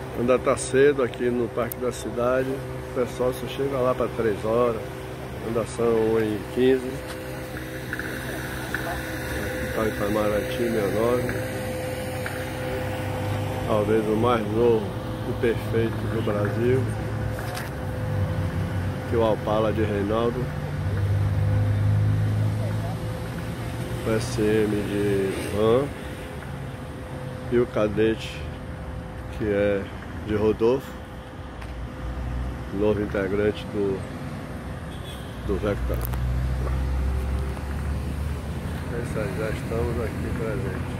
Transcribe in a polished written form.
Ainda tá cedo aqui no Parque da Cidade. O pessoal só chega lá para 3 horas. Ainda são 1h15. Aqui está o Itamaraty 69. Talvez o mais novo e perfeito do Brasil. Aqui o Opala de Reinaldo. O SM de Van. E o Cadete, que é de Rodolfo, novo integrante do Vector. É isso aí, já estamos aqui presentes.